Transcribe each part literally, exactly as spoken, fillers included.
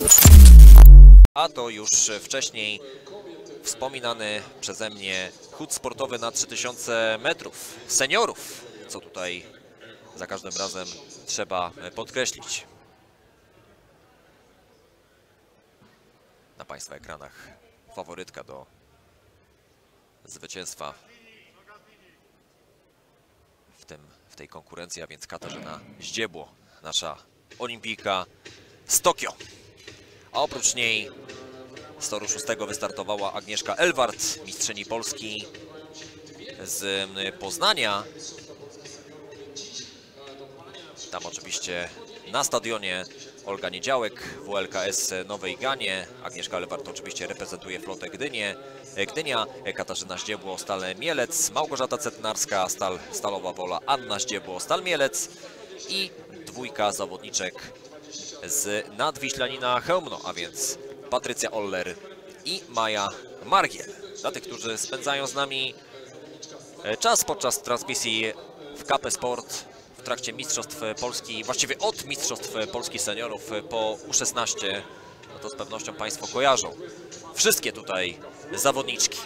A to już wcześniej wspominany przeze mnie chód sportowy na trzy tysiące metrów seniorów, co tutaj za każdym razem trzeba podkreślić. Na Państwa ekranach faworytka do zwycięstwa w, tym, w tej konkurencji, a więc Katarzyna Zdziebło, nasza olimpijka z Tokio. A oprócz niej z toru szóstego wystartowała Agnieszka Elwart, mistrzyni Polski z Poznania. Tam oczywiście na stadionie Olga Niedziałek, W L K S Nowej Ganie. Agnieszka Elwart oczywiście reprezentuje flotę Gdynię. Gdynia, Katarzyna Zdziebło, Stal Mielec, Małgorzata Cetnarska, Stal Stalowa Wola, Anna Zdziebło, Stal Mielec i dwójka zawodniczek z Nadwiślanina Chełmno, a więc Patrycja Oller i Maja Margiel. Dla tych, którzy spędzają z nami czas podczas transmisji w K P Sport w trakcie Mistrzostw Polski, właściwie od Mistrzostw Polski Seniorów po U szesnaście, no to z pewnością Państwo kojarzą wszystkie tutaj zawodniczki.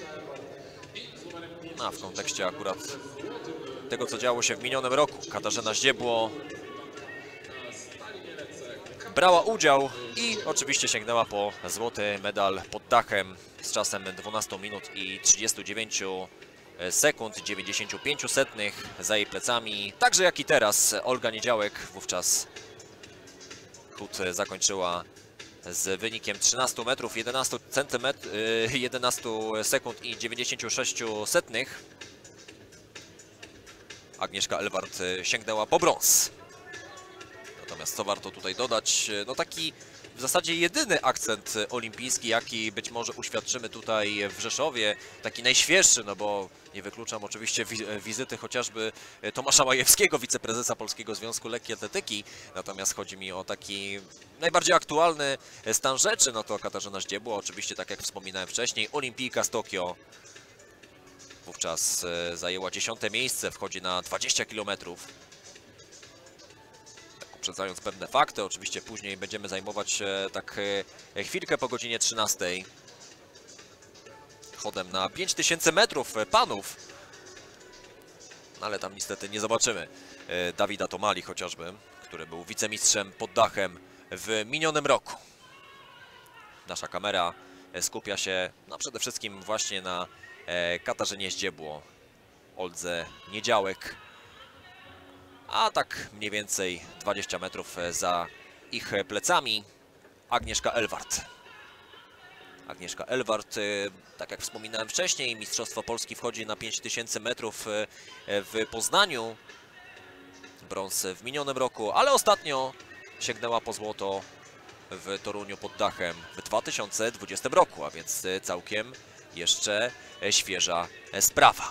A w kontekście akurat tego, co działo się w minionym roku, Katarzyna Zdziebło brała udział i oczywiście sięgnęła po złoty medal pod dachem z czasem dwanaście minut i trzydzieści dziewięć sekund, dziewięćdziesiąt pięć setnych za jej plecami. Także jak i teraz Olga Niedziałek wówczas chód zakończyła z wynikiem trzynaście metrów, jedenaście centymetrów, jedenaście sekund i dziewięćdziesiąt sześć setnych. Agnieszka Elwart sięgnęła po brąz. Natomiast co warto tutaj dodać, no taki w zasadzie jedyny akcent olimpijski, jaki być może uświadczymy tutaj w Rzeszowie, taki najświeższy, no bo nie wykluczam oczywiście wizyty chociażby Tomasza Majewskiego, wiceprezesa Polskiego Związku Lekkiej Atletyki, natomiast chodzi mi o taki najbardziej aktualny stan rzeczy, no to Katarzyna Zdziebło, oczywiście tak jak wspominałem wcześniej, olimpijka z Tokio, wówczas zajęła dziesiąte miejsce, wchodzi na dwadzieścia kilometrów. Uprzedzając pewne fakty, oczywiście później będziemy zajmować się tak chwilkę po godzinie trzynastej chodem na pięć tysięcy metrów panów, ale tam niestety nie zobaczymy Dawida Tomali chociażby, który był wicemistrzem pod dachem w minionym roku. Nasza kamera skupia się no, przede wszystkim właśnie na Katarzynie Zdziebło, Oldze Niedziałek, a tak mniej więcej dwadzieścia metrów za ich plecami Agnieszka Elwart. Agnieszka Elwart, tak jak wspominałem wcześniej, Mistrzostwo Polski wchodzi na pięć tysięcy metrów w Poznaniu. Brąz w minionym roku, ale ostatnio sięgnęła po złoto w Toruniu pod dachem w dwa tysiące dwudziestym roku, a więc całkiem jeszcze świeża sprawa.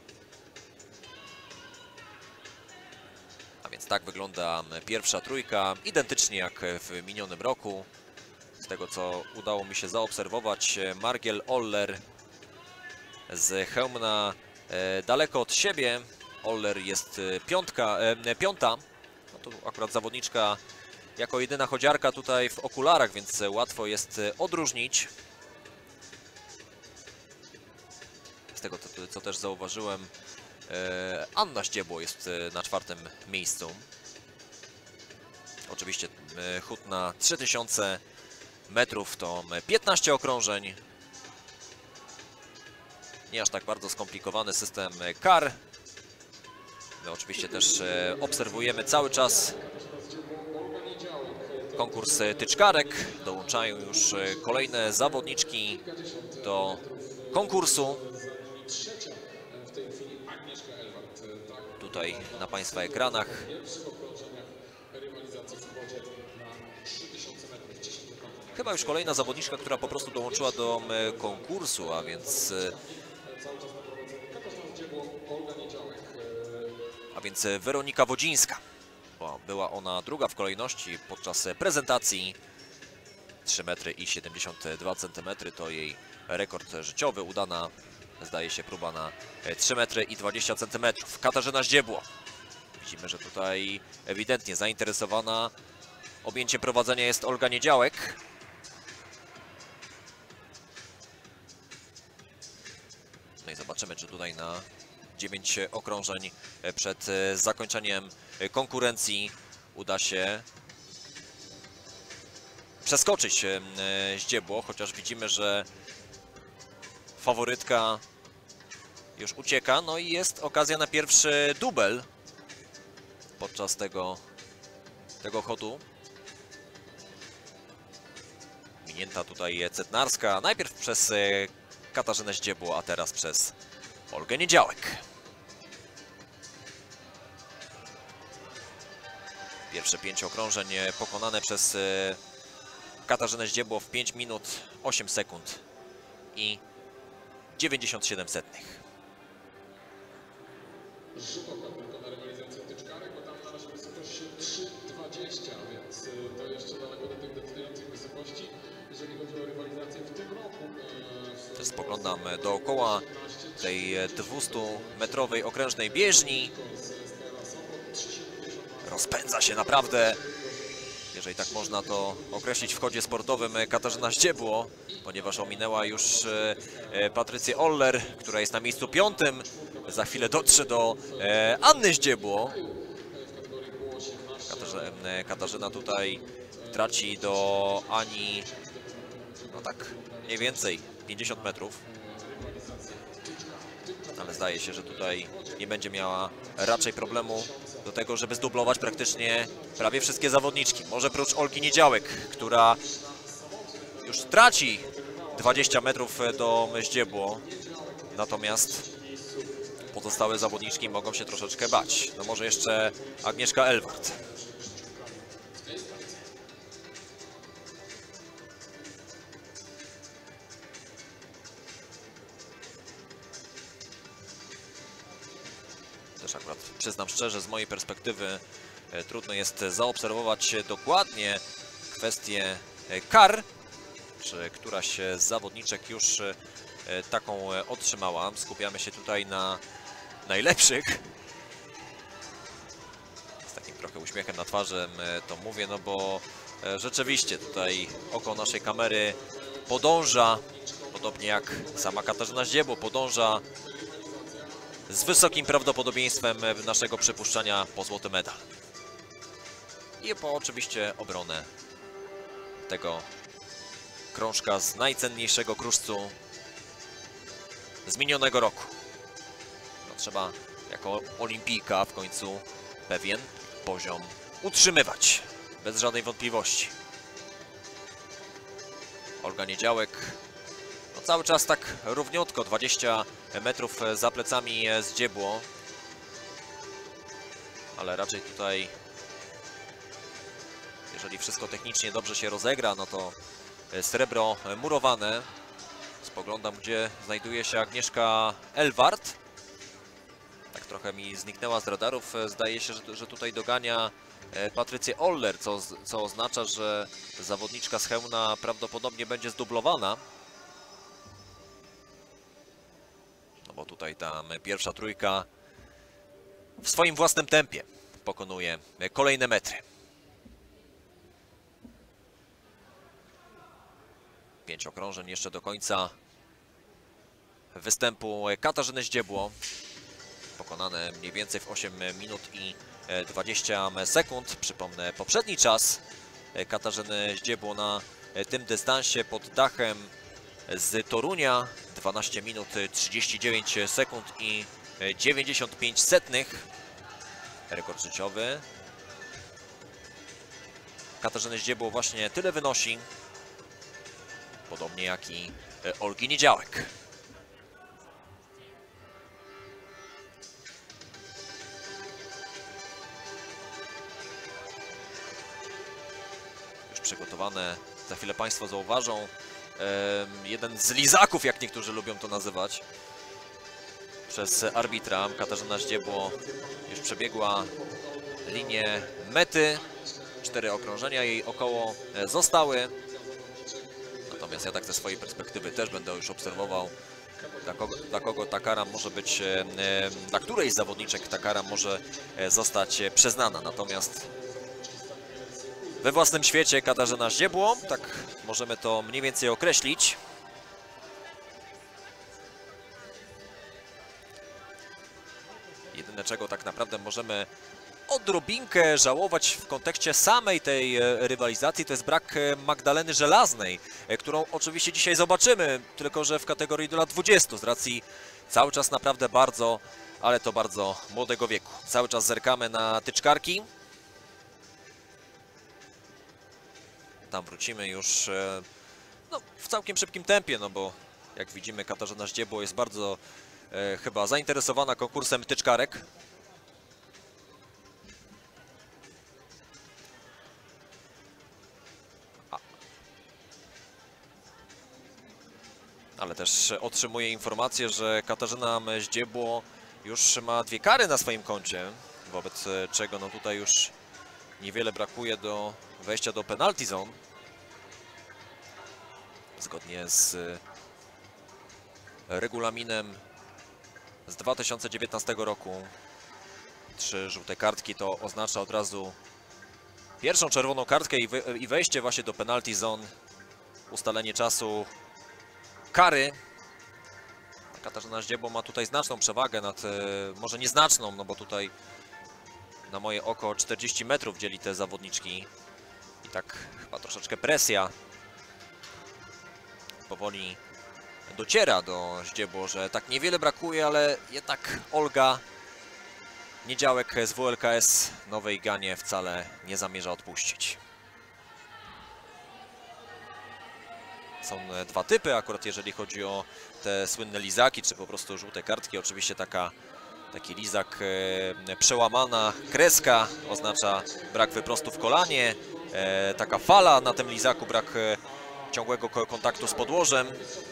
A więc tak wygląda pierwsza trójka, identycznie jak w minionym roku. Z tego, co udało mi się zaobserwować, Margiel Oller z Chełmna daleko od siebie. Oller jest piątka, piąta. No to akurat zawodniczka jako jedyna chodziarka tutaj w okularach, więc łatwo jest odróżnić. Z tego, co też zauważyłem, Anna Zdziebło jest na czwartym miejscu. Oczywiście chód na trzy tysiące metrów to piętnaście okrążeń. Nie aż tak bardzo skomplikowany system kar. My oczywiście też obserwujemy cały czas konkurs tyczkarek. Dołączają już kolejne zawodniczki do konkursu. Tutaj na Państwa ekranach. Chyba już kolejna zawodniczka, która po prostu dołączyła do konkursu, a więc a więc Weronika Wodzińska. Była ona druga w kolejności podczas prezentacji. trzy metry i siedemdziesiąt dwa centymetry to jej rekord życiowy. Udana, zdaje się, próba na trzy metry i dwadzieścia centymetrów. Katarzyna Zdziebło. Widzimy, że tutaj ewidentnie zainteresowana objęcie prowadzenia jest Olga Niedziałek. No i zobaczymy, czy tutaj na dziewięć okrążeń przed zakończeniem konkurencji uda się przeskoczyć Zdziebło, chociaż widzimy, że faworytka już ucieka. No i jest okazja na pierwszy dubel podczas tego, tego chodu. Minięta tutaj Cetnarska, najpierw przez Katarzynę Zdziebło, a teraz przez Olgę Niedziałek. Pierwsze pięć okrążeń pokonane przez Katarzynę Zdziebło w pięć minut osiem sekund i dziewięćdziesiąt siedem setnych. Rzutowka tylko na rywalizację tyczkarek, bo tam na razie wysokość trzy dwadzieścia, więc to jeszcze daleko do tych decydujących wysokości, jeżeli chodzi o rywalizację w tym roku. Też spoglądam dookoła tej dwustumetrowej okrężnej bieżni. Rozpędza się naprawdę, jeżeli tak można to określić, w chodzie sportowym Katarzyna Zdziebło, ponieważ ominęła już Patrycję Oller, która jest na miejscu piątym. Za chwilę dotrze do Anny Zdziebło. Katarzyna, Katarzyna tutaj traci do Ani, no tak mniej więcej pięćdziesiąt metrów. Ale zdaje się, że tutaj nie będzie miała raczej problemu do tego, żeby zdublować praktycznie prawie wszystkie zawodniczki. Może prócz Olgi Niedziałek, która już traci dwadzieścia metrów do Zdziebło. Natomiast pozostałe zawodniczki mogą się troszeczkę bać. No może jeszcze Agnieszka Elwart. Też akurat przyznam szczerze, z mojej perspektywy e, trudno jest zaobserwować dokładnie kwestię e, kar, czy któraś z zawodniczek już e, taką e, otrzymała. Skupiamy się tutaj na najlepszych. Z takim trochę uśmiechem na twarzy e, to mówię, no bo e, rzeczywiście tutaj oko naszej kamery podąża, podobnie jak sama Katarzyna Zdziebło, podąża z wysokim prawdopodobieństwem naszego przypuszczania po złoty medal. I po oczywiście obronę tego krążka z najcenniejszego kruszcu z minionego roku. No, trzeba jako olimpijka w końcu pewien poziom utrzymywać, bez żadnej wątpliwości. Olga Niedziałek no, cały czas tak równiutko, dwadzieścia metrów za plecami Zdziebło. Ale raczej tutaj, jeżeli wszystko technicznie dobrze się rozegra, no to srebro murowane. Spoglądam, gdzie znajduje się Agnieszka Elwart. Tak trochę mi zniknęła z radarów. Zdaje się, że, że tutaj dogania Patrycję Oller, co, co oznacza, że zawodniczka z Chełmna prawdopodobnie będzie zdublowana. No bo tutaj ta pierwsza trójka w swoim własnym tempie pokonuje kolejne metry. Pięć okrążeń jeszcze do końca występu Katarzyny Zdziebło. Pokonane mniej więcej w osiem minut i dwadzieścia sekund. Przypomnę poprzedni czas Katarzyny Zdziebło na tym dystansie pod dachem z Torunia. dwanaście minut trzydzieści dziewięć sekund i dziewięćdziesiąt pięć setnych. Rekord życiowy Katarzyny Zdziebło właśnie tyle wynosi. Podobnie jak i Olgi Niedziałek. Już przygotowane, za chwilę Państwo zauważą, jeden z lizaków, jak niektórzy lubią to nazywać, przez arbitra. Katarzyna Zdziebło już przebiegła linię mety. Cztery okrążenia jej około zostały. Natomiast ja tak ze swojej perspektywy też będę już obserwował, dla kogo, dla kogo ta kara może być, dla której z zawodniczek ta kara może zostać przyznana. Natomiast we własnym świecie Katarzyna Zdziebło, tak możemy to mniej więcej określić. Jedyne, czego tak naprawdę możemy odrobinkę żałować w kontekście samej tej rywalizacji, to jest brak Magdaleny Żelaznej, którą oczywiście dzisiaj zobaczymy, tylko że w kategorii do lat dwudziestu, z racji cały czas naprawdę bardzo, ale to bardzo młodego wieku. Cały czas zerkamy na tyczkarki. Tam wrócimy już no, w całkiem szybkim tempie, no bo jak widzimy, Katarzyna Zdziebło jest bardzo e, chyba zainteresowana konkursem tyczkarek. A. Ale też otrzymuję informację, że Katarzyna Zdziebło już ma dwie kary na swoim koncie, wobec czego no tutaj już niewiele brakuje do wejścia do penalty zone. Zgodnie z regulaminem z dwa tysiące dziewiętnastego roku trzy żółte kartki to oznacza od razu pierwszą czerwoną kartkę i wejście właśnie do penalty zone, ustalenie czasu kary. Katarzyna Zdziebło ma tutaj znaczną przewagę nad, może nieznaczną, no bo tutaj na moje oko czterdzieści metrów dzieli te zawodniczki i tak chyba troszeczkę presja powoli dociera do Zdziebło, że tak niewiele brakuje, ale jednak Olga Niedziałek z W L K S Nowej Ganie wcale nie zamierza odpuścić. Są dwa typy, akurat jeżeli chodzi o te słynne lizaki, czy po prostu żółte kartki. Oczywiście taka, taki lizak e, przełamana kreska oznacza brak wyprostu w kolanie. E, taka fala na tym lizaku, brak e, ciągłego kontaktu z podłożem.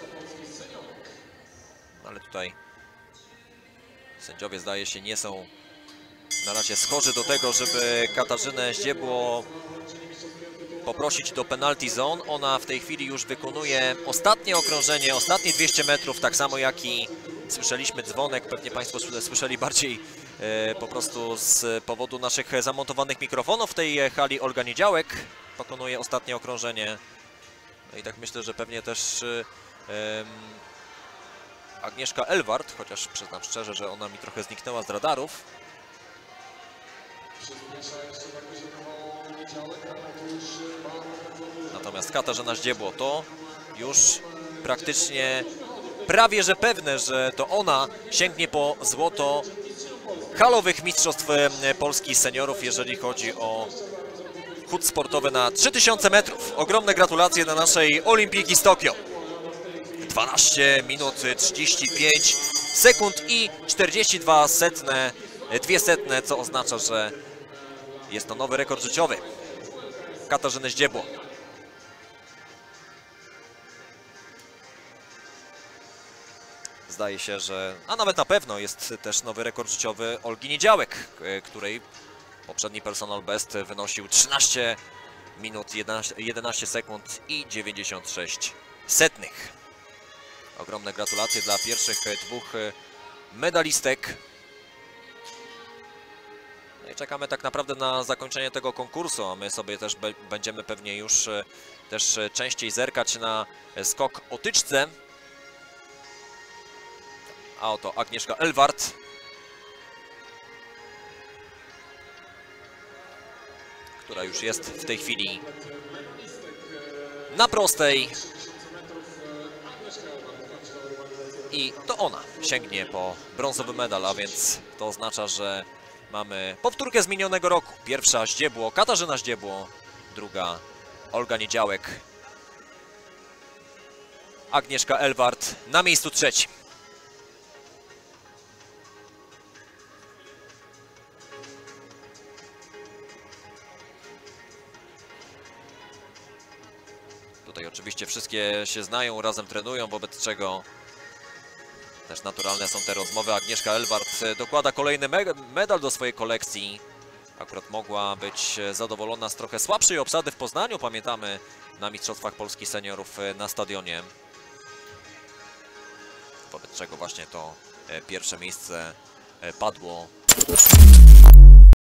Ale tutaj sędziowie, zdaje się, nie są na razie skorzy do tego, żeby Katarzynę Zdziebło poprosić do penalty zone. Ona w tej chwili już wykonuje ostatnie okrążenie, ostatnie dwieście metrów, tak samo jak i słyszeliśmy dzwonek. Pewnie Państwo słyszeli bardziej e, po prostu z powodu naszych zamontowanych mikrofonów w tej hali. Olga Niedziałek pokonuje ostatnie okrążenie. No i tak myślę, że pewnie też e, Agnieszka Elwart, chociaż przyznam szczerze, że ona mi trochę zniknęła z radarów. Natomiast Katarzyna Zdziebło to już praktycznie prawie że pewne, że to ona sięgnie po złoto halowych mistrzostw Polski seniorów, jeżeli chodzi o chód sportowy na trzy tysiące metrów. Ogromne gratulacje dla naszej olimpijki z Tokio. dwanaście minut trzydzieści pięć sekund i czterdzieści dwa setne, dwie setne, co oznacza, że jest to nowy rekord życiowy Katarzyny Zdziebło. Zdaje się, że, a nawet na pewno jest też nowy rekord życiowy Olgi Niedziałek, której poprzedni personal best wynosił trzynaście minut jedenaście sekund i dziewięćdziesiąt sześć setnych. Ogromne gratulacje dla pierwszych dwóch medalistek. No i czekamy tak naprawdę na zakończenie tego konkursu, a my sobie też będziemy pewnie już też częściej zerkać na skok o tyczce. A oto Agnieszka Elwart. Która już jest w tej chwili na prostej. I to ona sięgnie po brązowy medal, a więc to oznacza, że mamy powtórkę z minionego roku. Pierwsza Zdziebło, Katarzyna Zdziebło, druga Olga Niedziałek. Agnieszka Elwart na miejscu trzecim. Tutaj oczywiście wszystkie się znają, razem trenują, wobec czego też naturalne są te rozmowy. Agnieszka Elwart dokłada kolejny me medal do swojej kolekcji. Akurat mogła być zadowolona z trochę słabszej obsady w Poznaniu. Pamiętamy na Mistrzostwach Polski Seniorów na stadionie. Wobec czego właśnie to pierwsze miejsce padło